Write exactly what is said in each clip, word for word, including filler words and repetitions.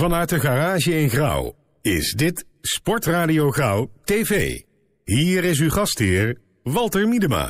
Vanuit de garage in Grauw is dit Sportradio Grauw T V. Hier is uw gastheer Walter Miedema.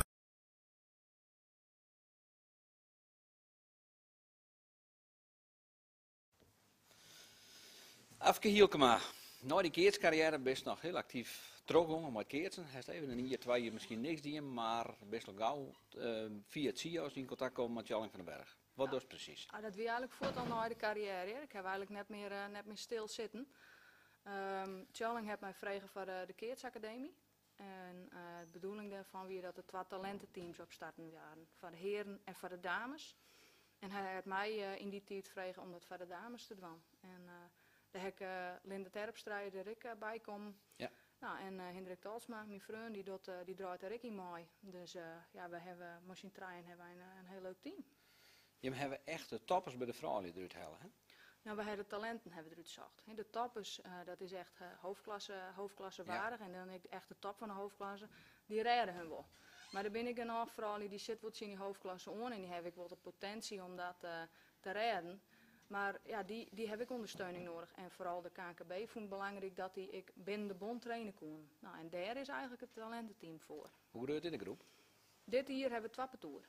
Afke Hielkema, na die keertscarrière best nog heel actief teruggegaan met keertsen. Hij is even een jaar, twee jaar misschien niks doen, maar best wel gauw uh, via het C I O in contact komen met Jalling van den Berg. Wat doet precies? Ah, dat wie eigenlijk voort al na de carrière. Hè. Ik heb eigenlijk net meer, uh, net meer stil zitten. Um, Jalling heeft mij gevraagd voor de, de Keertsacademie. En uh, de bedoeling daarvan was dat er twee talententeams opstarten waren. Voor de heren en voor de dames. En hij heeft mij uh, in die tijd gevraagd om dat voor de dames te doen. En uh, daar heb ik uh, Linda Terpstra er ik uh, bij kom. Ja. Nou, en uh, Hendrik Talsma, mijn vriend, die, doet, uh, die draait er ik in mee. Dus uh, ja, we hebben, misschien trein hebben wij een, een heel leuk team. Je hebben echt de toppers bij de vrouwen eruit halen, hè? Nou, we hebben de talenten hebben eruit gezocht. De toppers, uh, dat is echt uh, hoofdklasse, hoofdklasse waardig. Ja. En dan echt de top van de hoofdklasse, die redden hun wel. Maar dan ben ik er nog vrouwen die zit wat in die hoofdklasse on en die heb ik wel de potentie om dat uh, te redden. Maar ja, die, die heb ik ondersteuning nodig. En vooral de K N K B vond het belangrijk dat die, ik binnen de bond trainen kon. Nou, en daar is eigenlijk het talententeam voor. Hoe doe je het in de groep? Dit hier hebben we twee petour.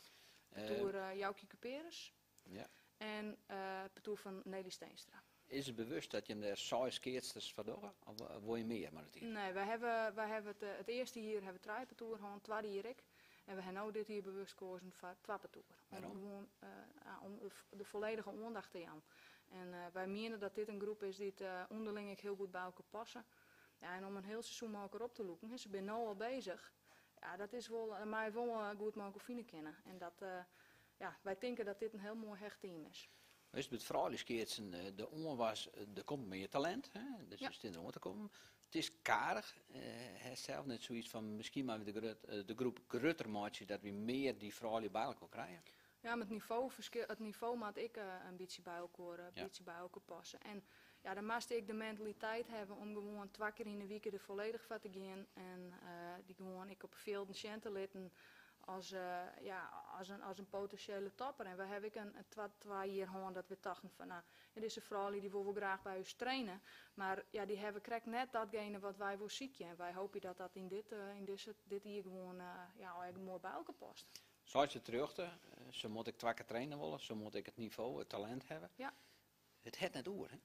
Petour uh, uh, Joukje Cuperus. Ja. En uh, petour van Nelly Steenstra. Is het bewust dat je er zes keertsters verdoen? Of wil je meer maar het hier? Nee, wij hebben, wij hebben het, uh, het eerste hier hebben we drie petour gehad, twee hier ik. En we hebben nu dit hier bewust gekozen voor twee petour. Om gewoon uh, uh, om de, de volledige aandacht te hebben. En uh, wij menen dat dit een groep is die het uh, onderling heel goed bij elkaar passen. Ja, en om een heel seizoen met elkaar op te lopen. Ze zijn nu al bezig. Ja, dat is wel, uh, mij wel uh, goed met elkaar vinden kennen. En dat, uh, ja, wij denken dat dit een heel mooi hecht team is. Wees met vrouwelijkskeertsen, de on was, er komt meer talent, hè? Dus ja. is het in de te komen. Het is karig, uh, hij zelf net zoiets van misschien maar de, de groep groter maatje dat we meer die vrouwen bij elkaar krijgen. Ja, met het niveau, het niveau moet ik uh, een beetje bij elkaar, uh, ja. beetje bij elkaar passen. En ja, dan moest ik de mentaliteit hebben om gewoon twee keer in de week er volledig van te gaan. En uh, die gewoon ik op een veld een te laten als, uh, ja, als, een, als een potentiële topper. En we hebben een, een twee, twee jaar gewoon dat we dachten van nou, dit is een vrouw die wil wel graag bij ons trainen. Maar ja, die hebben krijgt net datgene wat wij wil zieken. En wij hopen dat dat in dit, uh, in dit, dit hier gewoon uh, ja, mooi bij elkaar past. Zoals je terug, uh, zo moet ik twee keer trainen willen, zo moet ik het niveau, het talent hebben. Ja. Het het net oer, hè?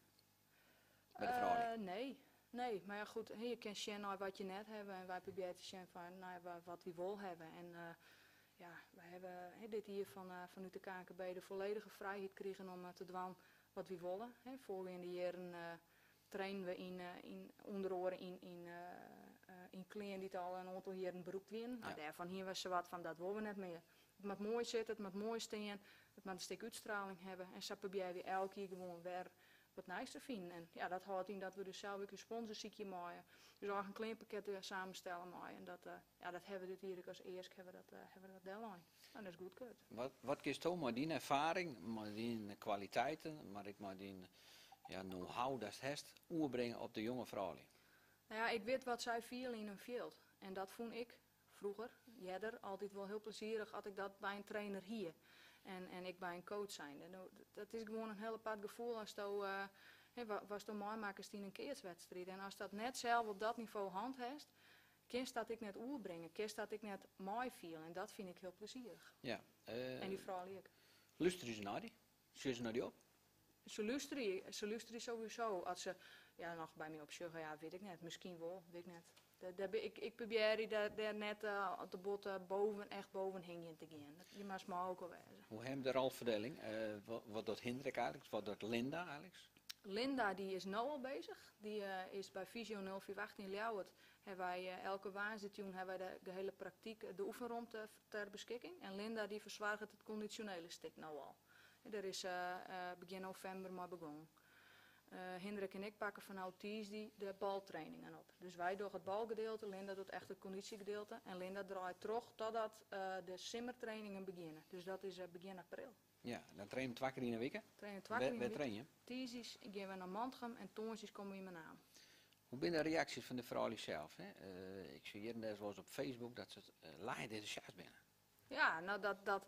Bij de uh, vrouwen. Nee. Nee, maar ja goed, je kan zien naar wat je net hebben en wij proberen te zien van nou, wat we wil hebben. En uh, ja, wij hebben he, dit hier van, uh, vanuit de K N K B de volledige vrijheid kregen om uh, te doen wat we willen. He, volgende jaren uh, trainen we in, uh, in onder andere in, in, uh, uh, in kleding die al een aantal jaren beroept werden. Nou, ja. Daarvan hier was ze wat van dat willen we net meer. Het moet mooi zitten, het moet mooi staan, het moet een stuk uitstraling hebben. En zo proberen we elke keer gewoon weer wat nice te vinden. En ja, dat houdt in dat we dus zelf ook een sponsorziekje maken. Dus ook een klein pakket uh, samenstellen maken. En dat, uh, ja, dat hebben we dit hier als eerst hebben we dat, uh, hebben we dat deadline. En dat is goed kut. Wat, wat kiest toch maar die ervaring, maar die kwaliteiten, maar ik maar die ja, know-how dat het overbrengen op de jonge vrouwen? Nou ja, ik weet wat zij vielen in een veld. En dat vond ik vroeger, jeder, altijd wel heel plezierig had ik dat bij een trainer hier. En, en ik bij een coach zijn. En dat is gewoon een heel apart gevoel als je uh, hey, was de mooimakers die een keerswedstrijd. En als dat net zelf op dat niveau handheft, kies dat ik net oerbrengen, kies dat ik net mooi viel. En dat vind ik heel plezierig. Ja, uh, en die vrouw ik. Luisteren ze naar die? Stuur ze naar die op? Ze luisteren, ze luisteren sowieso. Als ze ja, nog bij mij op zeggen, ja, weet ik net. Misschien wel, weet ik net. De, de, ik, ik probeer daar, daar net uh, op de bot uh, boven, echt boven heen te gaan. Je mag maar ook al wezen. Hoe hebben we de rolverdeling? Uh, wat, wat doet Hendrik eigenlijk? Wat doet Linda eigenlijk? Linda die is nu al bezig. Die uh, is bij Visio nul vier acht in Ljouwert. Hebben wij uh, elke woensdag hebben wij de, de hele praktijk, de oefenruimte ter beschikking. En Linda die verzwaart het conditionele stuk nou al. En daar is uh, uh, begin november maar begonnen. Uh, Hendrik en ik pakken van Autisdi de baltrainingen op. Dus wij doen het balgedeelte, Linda doet echt het conditiegedeelte. En Linda draait terug totdat uh, de simmertrainingen beginnen. Dus dat is uh, begin april. Ja, dan trainen we twee keer in de week. Trainen twee keer in de week. train je? Tiesies gaan we naar Mantrum en toonsjes komen we in mijn naam. Hoe zijn de reacties van de vrouwen zelf? Hè? Uh, ik zie hier en daar wel eens op Facebook dat ze uh, laaiend enthousiast binnen. Ja, nou dat, dat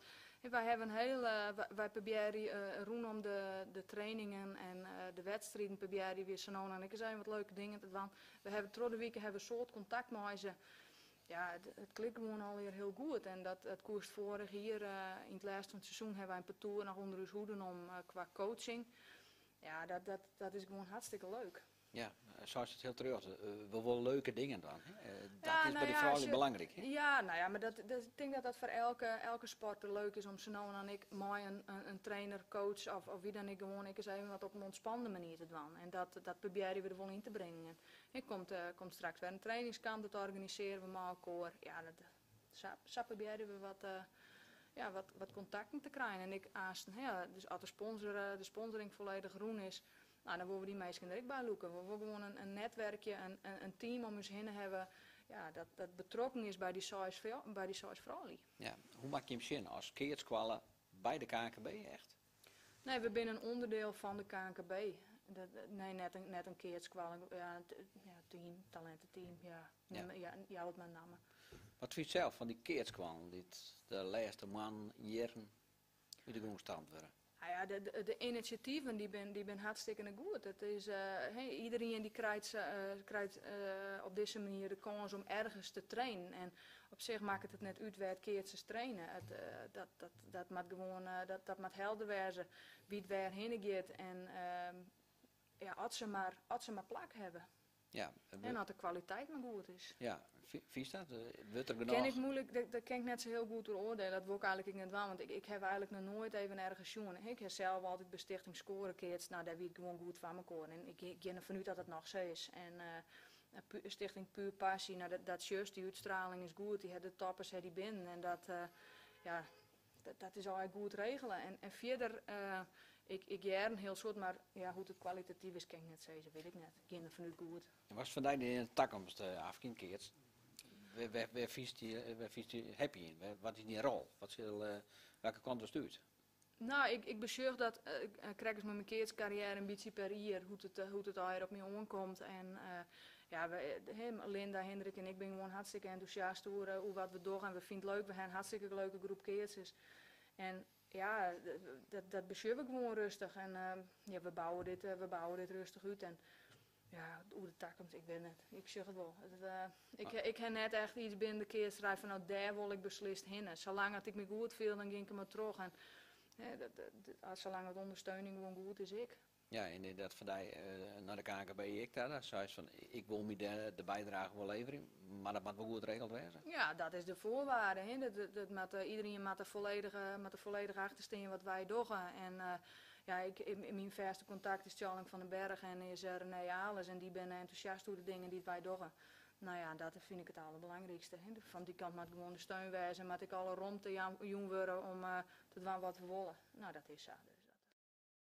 En wij hebben een heel, uh, wij, wij proberen uh, rondom de, de trainingen en uh, de wedstrijden proberen weer zo nou en ik zijn wat leuke dingen te doen. We hebben door de weken hebben een soort contact met ze. Ja, het, het klikt gewoon alweer heel goed en dat het koerst vorig hier uh, in het laatste van het seizoen hebben wij een parcours nog onder ons hoeden om uh, qua coaching. Ja, dat, dat, dat is gewoon hartstikke leuk. Ja, zoals het heel terug. Uh, we willen leuke dingen dan. Uh, dat ja, is nou bij de ja, vrouwen je, belangrijk. Hè? Ja, nou ja, maar dat, dat, ik denk dat dat voor elke, elke sporter leuk is om zo nou en ik met een, een, een trainer, coach of, of wie dan ik gewoon ik eens even wat op een ontspannende manier te doen. En dat, dat proberen we er wel in te brengen. Ik komt, uh, komt straks weer een trainingskamp, dat organiseren we met elkaar. Ja, dat, zo, zo proberen we wat, uh, ja, wat, wat contacten te krijgen. En ik aast, ja, dus als de, sponsor, uh, de sponsoring volledig groen is. Nou, dan willen we die mensen er ook bij loeken. We willen gewoon een, een netwerkje, een, een, een team om ons heen hebben ja, dat, dat betrokken is bij die size bij die size vrouwen. Ja, hoe maak je hem zin als keertskwallen bij de K N K B echt? Nee, we zijn een onderdeel van de K N K B. Dat, nee, net een, net een keertskwallen, ja, ja, team, talententeam, ja, ja. ja, ja wat mijn naam. Wat vind je zelf van die keertskwallen, dit de laatste man jaren wie de gewoon stand worden? Nou ja, de, de, de initiatieven die ben, die ben hartstikke goed. Het is, uh, hey, iedereen die krijgt, uh, krijgt uh, op deze manier de kans om ergens te trainen. En op zich maakt het net uit waar het keertjes trainen. Het, uh, dat, dat, dat moet gewoon uh, dat, dat moet helder wezen wie het waar heen gaat. En uh, ja, als ze maar, als ze maar plak hebben. Ja, en dat de kwaliteit maar goed is. Ja, vies dat? Wordt er genoeg? Ken ik moeilijk, dat, dat kan ik net zo heel goed oordelen. Dat wil ik eigenlijk niet wel, want ik, ik heb eigenlijk nog nooit even ergens gezien. Ik heb zelf altijd bij Stichting Scorekeerts, nou daar weet ik gewoon goed van elkaar. En ik, ik ken er vanuit dat het nog zo is. En uh, Stichting Puur Passie, nou dat, dat juist, die uitstraling is goed. Die hebben de toppers die binnen en dat, uh, ja, dat, dat is al goed regelen. En, en verder, uh, ik, ik jaren heel soort, maar ja, hoe het kwalitatief is, kan ik net zeggen, weet ik net. Ik ken er vanuit goed. Was vandaag in de toekomst uh, afgekeerd? Waar, waar vies die, waar vies die happy in? Waar, wat is die rol? Wat zal, uh, welke kant het stuurt? Nou, ik, ik bezorg dat, uh, ik krijg eens met mijn keertscarrière een beetje per jaar hoe het, uh, hoe het al op me aankomt. En uh, ja, we, he, Linda, Hendrik en ik ben gewoon hartstikke enthousiast over uh, hoe wat we doen. En we vinden het leuk, we hebben een hartstikke leuke groep keertjes. En ja, dat, dat bezorg ik gewoon rustig. En uh, ja, we bouwen dit, uh, we bouwen dit rustig uit. En, ja, hoe de toekomst, ik weet het. Ik zeg het wel. Het, uh, ik, ah. ik heb net echt iets binnen de keerstrijd van nou daar wil ik beslist heen. Zolang het ik me goed viel, dan ging ik maar terug. En ja, dat, dat, als zolang het ondersteuning gewoon goed is, ik. Ja, en dat vandaag uh, naar de K N K B ik daar, dat zei van ik wil me de, de bijdrage wel leveren, maar dat moet wel goed geregeld worden. Ja, dat is de voorwaarde. Hè. Dat, dat, dat met, uh, iedereen moet er volledig, met de volledige achtersteen wat wij doen. En uh, ja, ik, in, in mijn verste contact is Tjalling van den Berg en is uh, René Ales en die zijn enthousiast over de dingen die wij doen. Nou ja, dat vind ik het allerbelangrijkste. Hè. Van die kant moet gewoon de steun wezen, moet ik alle rond te jong worden om uh, te doen wat we willen. Nou, dat is zo. Dus.